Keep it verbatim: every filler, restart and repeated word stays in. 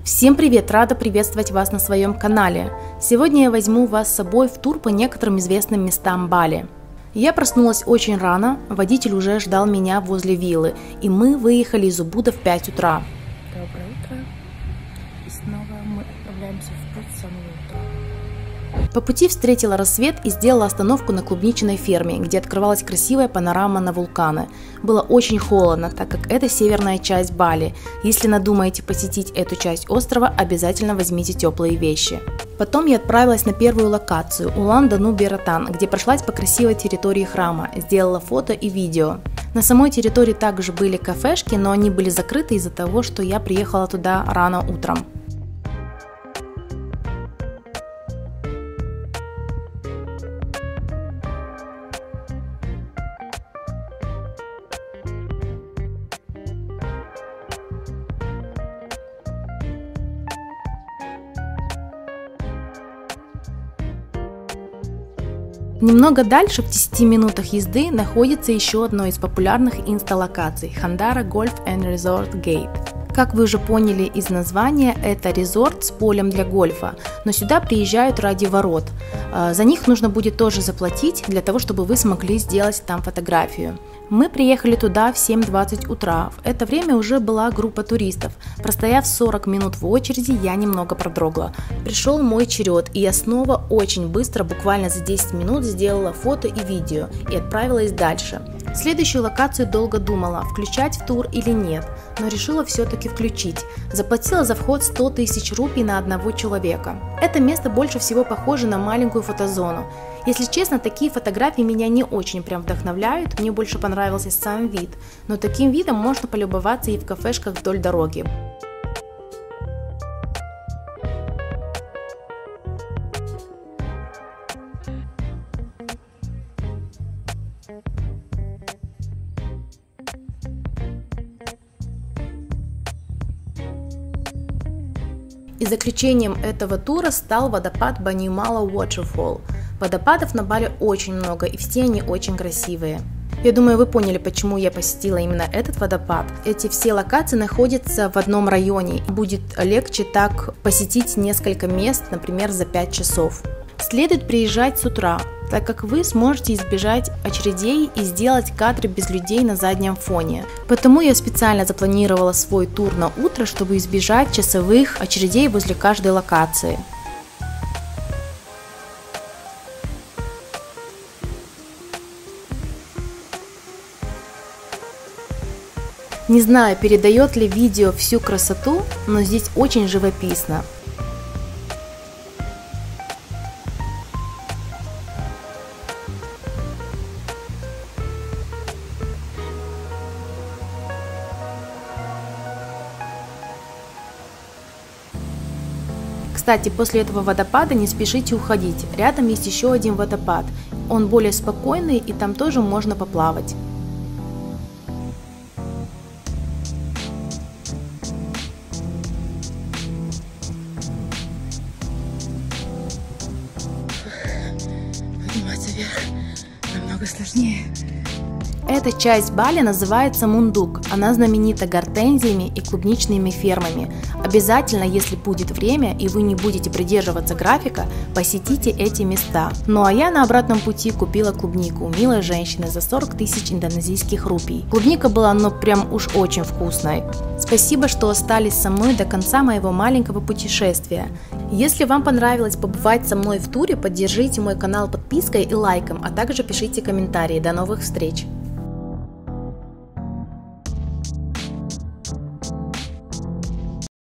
Всем привет! Рада приветствовать вас на своем канале. Сегодня я возьму вас с собой в тур по некоторым известным местам Бали. Я проснулась очень рано, водитель уже ждал меня возле виллы, и мы выехали из Убуда в пять утра. Доброе утро. И снова мы отправляемся в путь с самого утра. По пути встретила рассвет и сделала остановку на клубничной ферме, где открывалась красивая панорама на вулканы. Было очень холодно, так как это северная часть Бали. Если надумаете посетить эту часть острова, обязательно возьмите теплые вещи. Потом я отправилась на первую локацию – Улан-Дану-Бератан, где прошлась по красивой территории храма, сделала фото и видео. На самой территории также были кафешки, но они были закрыты из-за того, что я приехала туда рано утром. Немного дальше, в десяти минутах езды, находится еще одно из популярных инста-локаций – Хандара Golf and Resort Gate. Как вы уже поняли из названия, это резорт с полем для гольфа, но сюда приезжают ради ворот. За них нужно будет тоже заплатить, для того, чтобы вы смогли сделать там фотографию. Мы приехали туда в семь двадцать утра, в это время уже была группа туристов. Простояв сорок минут в очереди, я немного продрогла. Пришел мой черед, и я снова очень быстро, буквально за десять минут, сделала фото и видео и отправилась дальше. Следующую локацию долго думала, включать в тур или нет, но решила все-таки включить. Заплатила за вход сто тысяч рупий на одного человека. Это место больше всего похоже на маленькую фотозону. Если честно, такие фотографии меня не очень прям вдохновляют, мне больше понравился сам вид, но таким видом можно полюбоваться и в кафешках вдоль дороги. И заключением этого тура стал водопад Банимала Waterfall. Водопадов на Бали очень много, и все они очень красивые. Я думаю, вы поняли, почему я посетила именно этот водопад. Эти все локации находятся в одном районе. Будет легче так посетить несколько мест, например, за пять часов. Следует приезжать с утра, так как вы сможете избежать очередей и сделать кадры без людей на заднем фоне. Потому я специально запланировала свой тур на утро, чтобы избежать часовых очередей возле каждой локации. Не знаю, передает ли видео всю красоту, но здесь очень живописно. Кстати, после этого водопада не спешите уходить, рядом есть еще один водопад, он более спокойный и там тоже можно поплавать. Подниматься вверх намного сложнее. Эта часть Бали называется Мундук, она знаменита гортензиями и клубничными фермами. Обязательно, если будет время и вы не будете придерживаться графика, посетите эти места. Ну а я на обратном пути купила клубнику у милой женщины за сорок тысяч индонезийских рупий. Клубника была ну прям уж очень вкусной. Спасибо, что остались со мной до конца моего маленького путешествия. Если вам понравилось побывать со мной в туре, поддержите мой канал подпиской и лайком, а также пишите комментарии. До новых встреч!